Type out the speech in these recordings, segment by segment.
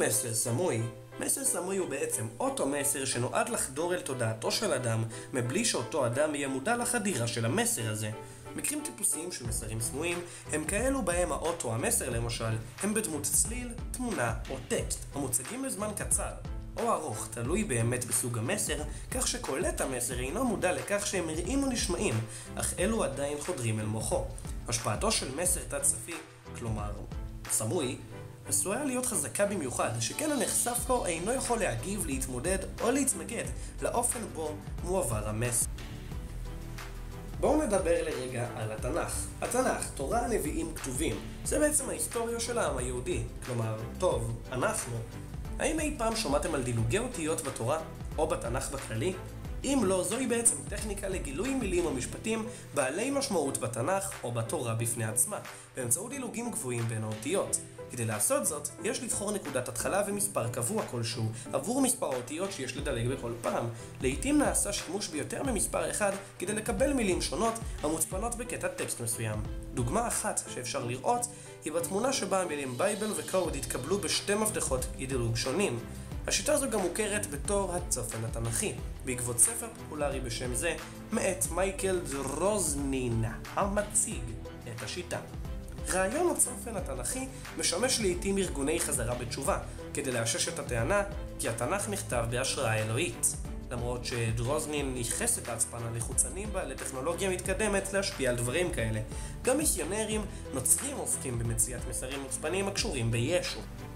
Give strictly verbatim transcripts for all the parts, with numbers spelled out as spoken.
מסר סמוי? מסר סמוי הוא בעצם אותו מסר שנועד לחדור אל תודעתו של אדם מבלי שאותו אדם יהיה מודע לחדירה של המסר הזה. מקרים טיפוסיים של מסרים סמויים הם כאלו בהם האות או המסר למשל הם בדמות צליל, תמונה או טקסט המוצגים לזמן קצר או ארוך, תלוי באמת בסוג המסר, כך שקולט המסר אינו מודע לכך שהם נראים או נשמעים, אך אלו עדיין חודרים אל מוחו. השפעתו של מסר תת-שפי, כלומר סמוי, עשויה להיות חזקה במיוחד, שכן הנחשף לו אינו יכול להגיב, להתמודד או להתנגד לאופן בו מועבר המסר. בואו נדבר לרגע על התנ"ך. התנ"ך, תורה, נביאים, כתובים, זה בעצם ההיסטוריה של העם היהודי. כלומר, טוב, אנחנו. האם אי פעם שמעתם על דילוגי אותיות בתורה או בתנ"ך בכללי? אם לא, זוהי בעצם טכניקה לגילוי מילים או משפטים בעלי משמעות בתנ"ך או בתורה בפני עצמה, באמצעות דילוגים גבוהים בין האותיות. כדי לעשות זאת, יש לבחור נקודת התחלה ומספר קבוע כלשהו עבור מספר האותיות שיש לדלג בכל פעם. לעתים נעשה שימוש ביותר ממספר אחד כדי לקבל מילים שונות המוצפנות בקטע טקסט מסוים. דוגמה אחת שאפשר לראות היא בתמונה שבה המילים בייבל וקוד התקבלו בשתי מפתחות דילוג שונים. השיטה הזו גם מוכרת בתור הצופן התנ"כי, בעקבות ספר פופולרי בשם זה, מאת מייקל דרוזנין, המציג את השיטה. רעיון הצופן התנ"כי משמש לעתים ארגוני חזרה בתשובה, כדי לאשש את הטענה כי התנ"ך נכתב בהשראה אלוהית. למרות שדרוזנין ייחס את ההצפנה לחוצנים בה לטכנולוגיה מתקדמת להשפיע על דברים כאלה. גם מיסיונרים נוצרים עוסקים במציאת מסרים מוצפנים הקשורים בישו.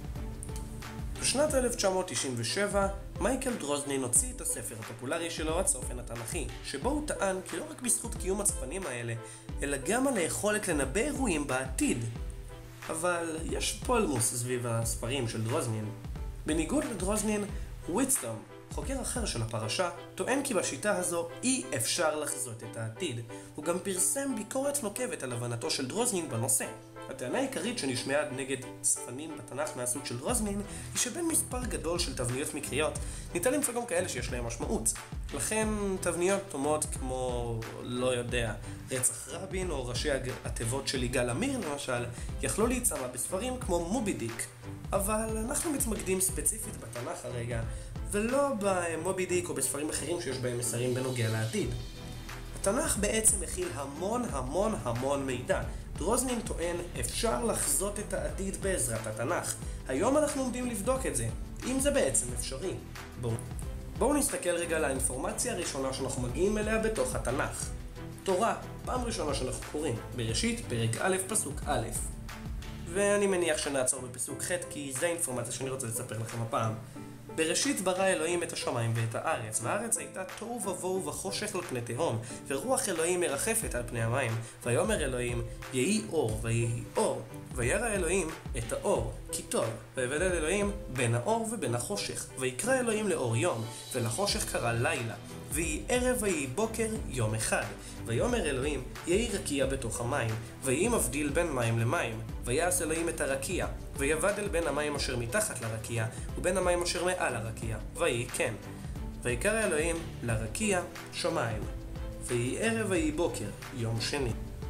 בשנת אלף תשע מאות תשעים ושבע, מייקל דרוזנין הוציא את הספר הפופולרי שלו, הצופן התנ"כי, שבו הוא טען כי לא רק בזכות קיום הצפנים האלה, אלא גם על היכולת לנבא אירועים בעתיד. אבל יש פולמוס סביב הספרים של דרוזנין. בניגוד לדרוזנין, וויטסטום, חוקר אחר של הפרשה, טוען כי בשיטה הזו אי אפשר לחזות את העתיד. הוא גם פרסם ביקורת נוקבת על הבנתו של דרוזנין בנושא. הטענה העיקרית שנשמעה נגד צפנים בתנ"ך מהסוג של דרוזנין היא שבין מספר גדול של תבניות מקריות ניתן למצוא גם כאלה שיש להם משמעות. לכן תבניות דומות כמו, לא יודע, רצח רבין או ראשי התיבות של יגאל עמיר למשל, יכלו להיצמע בספרים כמו מובי דיק. אבל אנחנו מתמקדים ספציפית בתנ"ך הרגע, ולא במובי דיק או בספרים אחרים שיש בהם מסרים בנוגע לעתיד. התנ"ך בעצם מכיל המון המון המון מידע. דרוזנין טוען אפשר לחזות את העתיד בעזרת התנ"ך. היום אנחנו עומדים לבדוק את זה, אם זה בעצם אפשרי. בואו בואו נסתכל רגע על האינפורמציה הראשונה שאנחנו מגיעים אליה בתוך התנ"ך. תורה, פעם ראשונה שאנחנו קוראים, בראשית, פרק א', פסוק א'. ואני מניח שנעצור בפסוק ח' כי זה האינפורמציה שאני רוצה לספר לכם הפעם. בראשית ברא אלוהים את השמיים ואת הארץ, והארץ הייתה תוהו ובוהו וחושך על פני תהום, ורוח אלוהים מרחפת על פני המים. ויאמר אלוהים, יהי אור, ויהי אור. וירא אלוהים את האור, כי טוב. ויבדל אלוהים בין האור ובין החושך. ויקרא אלוהים לאור יום, ולחושך קרא לילה. ויהי ערב ויהי בוקר יום אחד. ויאמר אלוהים, יהי רקיע בתוך המים, ויהי מבדיל בין מים למים. ויעש אלוהים את הרקיע, ויבדל בין המים אשר מתחת לרקיע, ובין המים אשר מעל הרקיע. ויהי כן. ויקרא אלוהים לרקיע שמיים. ויהי ערב ויהי בוקר יום שני.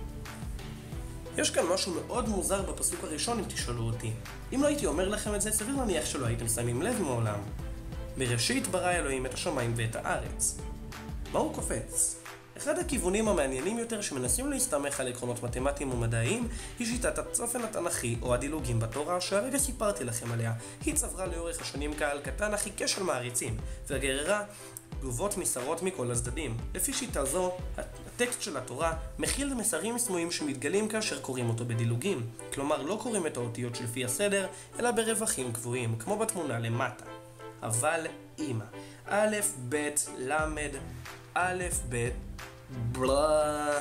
יש כאן משהו מאוד מוזר בפסוק הראשון אם תשאלו אותי. אם לא הייתי אומר לכם את זה, סביר להניח שלא הייתם שמים לב מעולם. בראשית ברא אלוהים את השמיים ואת הארץ. מה הוא קופץ? אחד הכיוונים המעניינים יותר שמנסים להסתמך על עקרונות מתמטיים ומדעיים היא שיטת הצופן התנ"כי או הדילוגים בתורה שהרגע סיפרתי לכם עליה. היא צברה לאורך השנים קהל קטן אך עיקש של מעריצים וגררה תגובות נסערות מכל הצדדים. לפי שיטה זו, הטקסט של התורה מכיל מסרים סמויים שמתגלים כאשר קוראים אותו בדילוגים. כלומר, לא קוראים את האותיות שלפי הסדר, אלא ברווחים קבועים, כמו בתמונה למטה. אבל אמא, א', ב', למד, א', ב', בלה,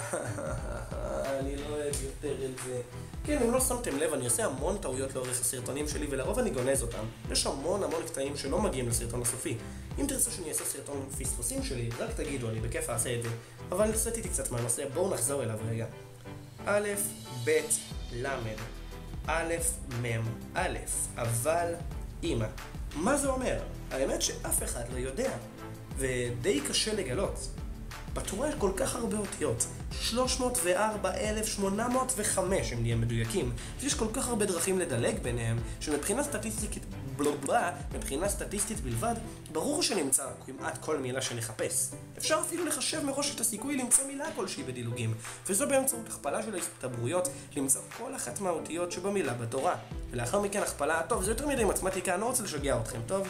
אני לא אוהב יותר את זה. כן, אם לא שמתם לב, אני עושה המון טעויות לאורך הסרטונים שלי, ולרוב אני גונז אותם. יש המון המון קטעים שלא מגיעים לסרטון הסופי. אם תרצה שאני אעשה סרטון פספוסים שלי, רק תגידו, אני בכיף אעשה את זה. אבל נסעתי קצת מהנושא, בואו נחזור אליו רגע. א', ב', למד, א', מ', א', אבל, אמא. מה זה אומר? האמת שאף אחד לא יודע, ודי קשה לגלות. בתורה יש כל כך הרבה אותיות, שלוש מאות וארבע אלף שמונה מאות וחמש אם נהיה מדויקים, ויש כל כך הרבה דרכים לדלג ביניהם, שמבחינה סטטיסטית בלובה, מבחינה סטטיסטית בלבד, ברור שנמצא כמעט כל מילה שנחפש. אפשר אפילו לחשב מראש את הסיכוי למצוא מילה כלשהי בדילוגים, וזו באמצעות הכפלה של ההסתברויות למצוא כל אחת מהאותיות שבמילה בתורה. ולאחר מכן הכפלה, טוב, זה יותר מדי מתמטיקה, אני לא רוצה לשגע אתכם, טוב?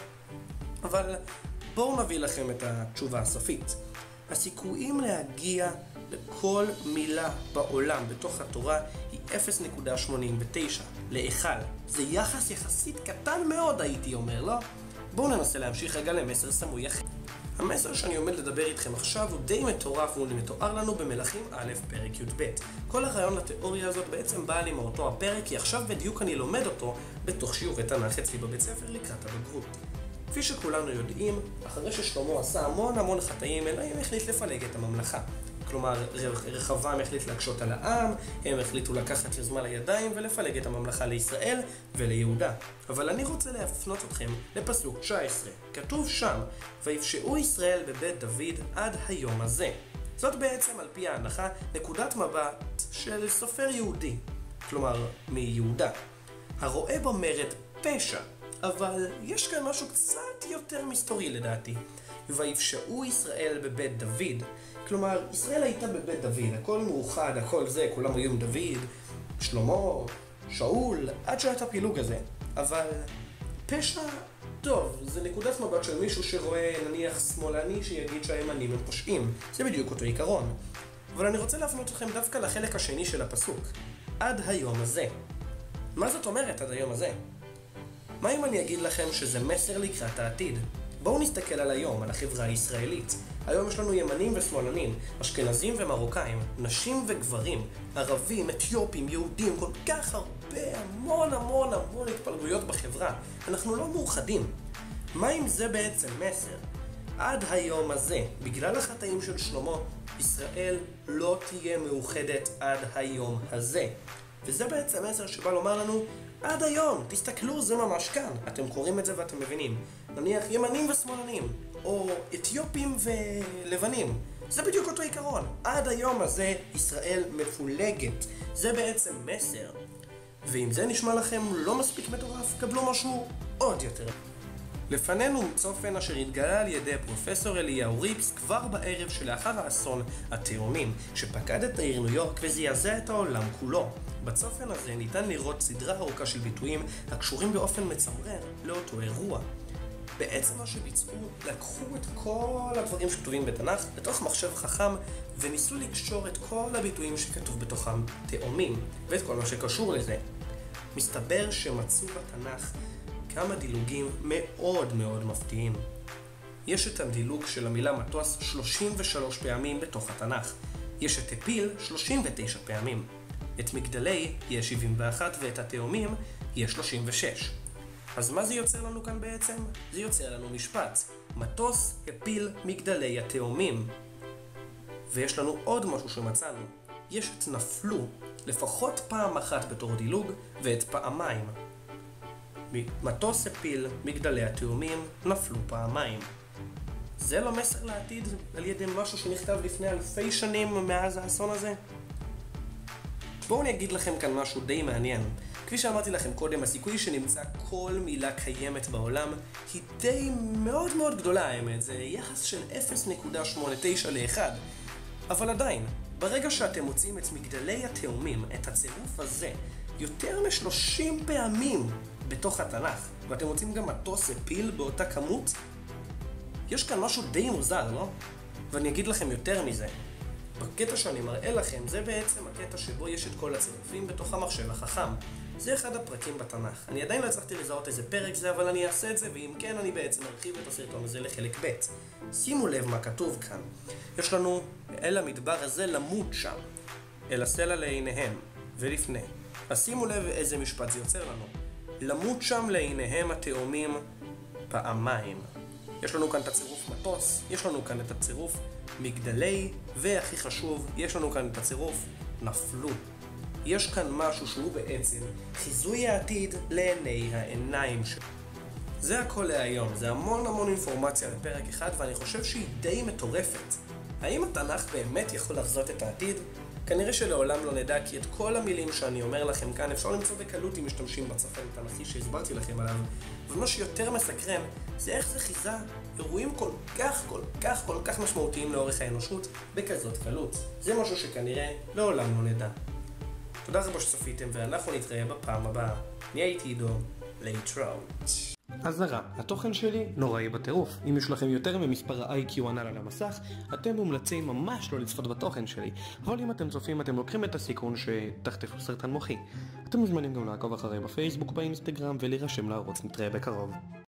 אבל בואו נביא לכם את התשובה הסופית. הסיכויים להגיע לכל מילה בעולם בתוך התורה היא אפס נקודה שמונים ותשע לאחד. זה יחס יחסית קטן מאוד, הייתי אומר, לא? בואו ננסה להמשיך רגע למסר סמוי אחר. המסר שאני עומד לדבר איתכם עכשיו הוא די מטורף והוא מתואר לנו במלכים א' פרק י"ב. כל הרעיון לתיאוריה הזאת בעצם בא לי מאותו הפרק, כי עכשיו בדיוק אני לומד אותו בתוך שיעורי תנ"ך אצלי בבית ספר לקראת הבגרות. כפי שכולנו יודעים, אחרי ששלמה עשה המון המון חטאים, אלוהים החליט לפלג את הממלכה. כלומר, רחבעם החליט להקשות על העם, הם החליטו לקחת יוזמה לידיים ולפלג את הממלכה לישראל וליהודה. אבל אני רוצה להפנות אתכם לפסוק תשע עשרה. כתוב שם, ויפשעו ישראל בבית דוד עד היום הזה. זאת בעצם על פי ההנחה נקודת מבט של סופר יהודי, כלומר מיהודה, הרואה במרד פשע. אבל יש כאן משהו קצת יותר מסתורי לדעתי. ויפשעו ישראל בבית דוד. כלומר, ישראל הייתה בבית דוד, הכל מאוחד, הכל זה, כולם היו עם דוד, שלמה, שאול, עד שהיה את הפילוג הזה. אבל פשע, טוב, זה נקודת מבט של מישהו שרואה נניח שמאלני שיגיד שהימנים הם פושעים. זה בדיוק אותו עיקרון. אבל אני רוצה להפנות אתכם דווקא לחלק השני של הפסוק. עד היום הזה. מה זאת אומרת עד היום הזה? מה אם אני אגיד לכם שזה מסר לקראת העתיד? בואו נסתכל על היום, על החברה הישראלית. היום יש לנו ימנים ושמאלנים, אשכנזים ומרוקאים, נשים וגברים, ערבים, אתיופים, יהודים, כל כך הרבה, המון המון המון התפלגויות בחברה. אנחנו לא מאוחדים. מה אם זה בעצם מסר? עד היום הזה, בגלל החטאים של שלמה, ישראל לא תהיה מאוחדת עד היום הזה. וזה בעצם מסר שבא לומר לנו, עד היום, תסתכלו, זה ממש כאן. אתם קוראים את זה ואתם מבינים. נניח ימנים ושמאלנים, או אתיופים ולבנים. זה בדיוק אותו עיקרון. עד היום הזה ישראל מפולגת. זה בעצם מסר. ואם זה נשמע לכם לא מספיק מטורף, קבלו משהו עוד יותר. לפנינו צופן אשר התגלה על ידי פרופסור אליהו ריפס כבר בערב שלאחר האסון התאומים, שפקד את העיר ניו יורק וזעזע את העולם כולו. בצופן הזה ניתן לראות סדרה ארוכה של ביטויים הקשורים באופן מצמרר לאותו אירוע. בעצם מה שביצעו, לקחו את כל הדברים שכתובים בתנ"ך לתוך מחשב חכם וניסו לקשור את כל הביטויים שכתוב בתוכם תאומים ואת כל מה שקשור לזה. מסתבר שמצאו בתנ"ך כמה דילוגים מאוד מאוד מפתיעים. יש את הדילוג של המילה מטוס שלושים ושלוש פעמים בתוך התנ"ך. יש את הפיל שלושים ותשע פעמים. את מגדלי יש שבעים ואחת ואת התאומים יש שלושים ושש. אז מה זה יוצר לנו כאן בעצם? זה יוצר לנו משפט. מטוס, הפיל, מגדלי התאומים. ויש לנו עוד משהו שמצאנו. יש את נפלו לפחות פעם אחת בתור דילוג ואת פעמיים. מטוס, הפיל, מגדלי התאומים נפלו פעמיים. זה לא מסר לעתיד על ידי משהו שנכתב לפני אלפי שנים מאז האסון הזה? בואו אני אגיד לכם כאן משהו די מעניין. כפי שאמרתי לכם קודם, הסיכוי שנמצא כל מילה קיימת בעולם היא די מאוד מאוד גדולה, האמת. זה יחס של אפס נקודה שמונים ותשע לאחד. אבל עדיין, ברגע שאתם מוצאים את מגדלי התאומים, את הצירוף הזה, יותר מ-שלושים פעמים בתוך התנ"ך, ואתם מוצאים גם מטוס הפיל באותה כמות, יש כאן משהו די מוזר, לא? ואני אגיד לכם יותר מזה. בקטע שאני מראה לכם, זה בעצם הקטע שבו יש את כל הצירופים בתוך המחשב החכם. זה אחד הפרקים בתנ"ך. אני עדיין לא הצלחתי לזהות איזה פרק זה, אבל אני אעשה את זה, ואם כן אני בעצם ארחיב את הסרטון הזה לחלק ב'. שימו לב מה כתוב כאן. יש לנו אל המדבר הזה למות שם, אל הסלע לעיניהם, ולפני. אז שימו לב איזה משפט זה יוצר לנו. למות שם לעיניהם התאומים פעמיים. יש לנו כאן את הצירוף מטוס, יש לנו כאן את הצירוף מגדלי, והכי חשוב, יש לנו כאן את הצירוף נפלו. יש כאן משהו שהוא בעצם חיזוי העתיד לעיני העיניים שלו. זה הכל להיום, זה המון המון אינפורמציה בפרק אחד, ואני חושב שהיא די מטורפת. האם התנ"ך באמת יכול לחזות את העתיד? כנראה שלעולם לא נדע, כי את כל המילים שאני אומר לכם כאן אפשר למצוא בקלות אם משתמשים בצפן תנ"כי שהסברתי לכם עליו. ומה שיותר מסקרן זה איך זה חיזה אירועים כל כך כל כך כל כך משמעותיים לאורך האנושות בכזאת קלות. זה משהו שכנראה לעולם לא נדע. תודה רבה שצפיתם, ואנחנו נתראה בפעם הבאה. אני הייתי עידו, להתראות. אזהרה, התוכן שלי נוראי בטירוף. אם יש לכם יותר ממספר ה-איי קיו הנ"ל על המסך, אתם מומלצים ממש לא לצפות בתוכן שלי. אבל אם אתם צופים, אתם לוקחים את הסיכון שתחטפו סרטן מוחי. אתם מוזמנים גם לעקוב אחרי בפייסבוק, באינסטגרם ולהירשם לערוץ. נתראה בקרוב.